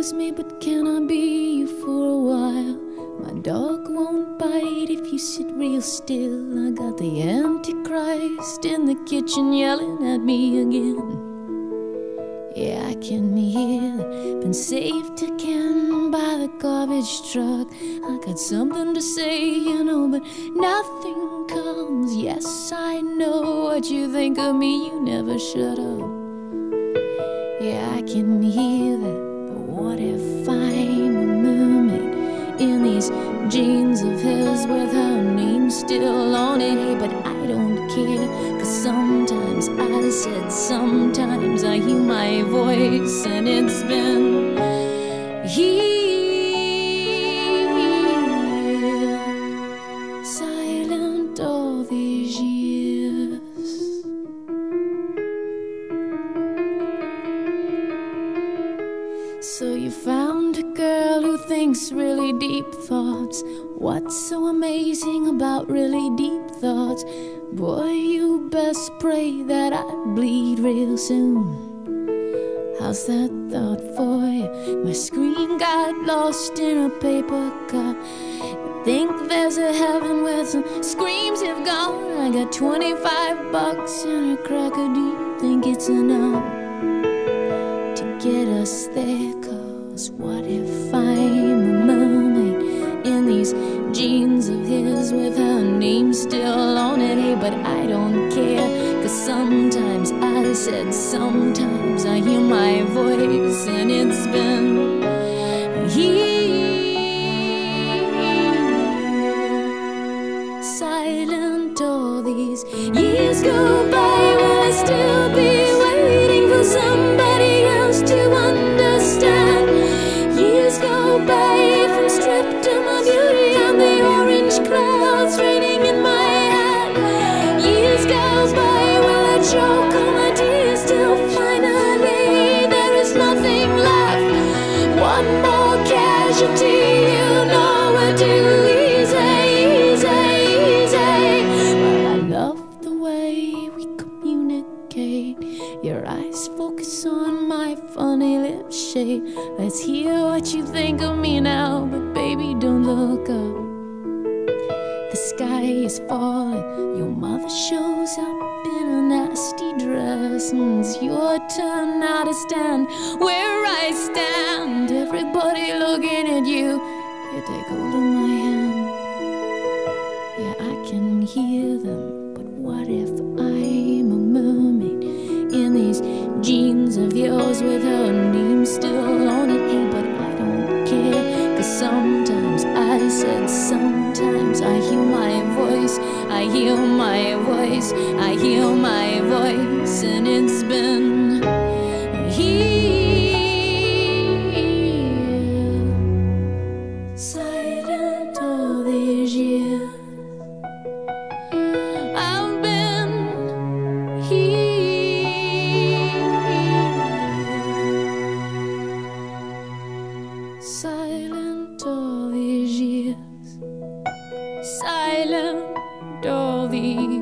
excuse me, but can I be you for a while? My dog won't bite if you sit real still. I got the Antichrist in the kitchen yelling at me again. Yeah, I can hear been saved again by the garbage truck. I got something to say, you know, but nothing comes. Yes, I know what you think of me, you never shut up. Yeah, I can hear that, but what if I'm a mermaid in these jeans of his with her name still on it? Hey, but I don't care, 'cause sometimes I said, sometimes I hear my voice, and it's been here, silent all these years. So you found a girl who thinks really deep thoughts. What's so amazing about really deep thoughts? Boy, you best pray that I bleed real soon. How's that thought for you? My screen got lost in a paper cup. I think there's a heaven where some screams have gone. I got 25 bucks and a cracker. Do you think it's enough to get us there? 'Cause what if I'm a mermaid in these jeans of his with her name still on it? Hey, but I don't care, 'cause sometimes I said, sometimes I hear my voice, and it's been here, silent all these years go by. Will I still be waiting for somebody else to understand? Years go by from stripped to my beauty and the orange clouds raining in my hand. Years go by, will I choke on my tears till finally there is nothing left? One more casualty, you know we're too easy, easy, easy. Well, I love the way we communicate. Your eyes focus on my funny lip shape. Let's hear what you think of me now, but baby, don't look up. The sky is falling, your mother shows up in a nasty dress, and it's your turn now to stand where I stand. Everybody looking at you, you take hold of my hand. Yeah, I can hear them, but what if I'm a mermaid in these jeans of yours with her name still on it? Hey, but I don't care, 'cause sometimes I said, sometimes I hear my voice, I hear my voice, I hear my voice, and it's been here, silent all these years. I've been here, silent all these years, silent all these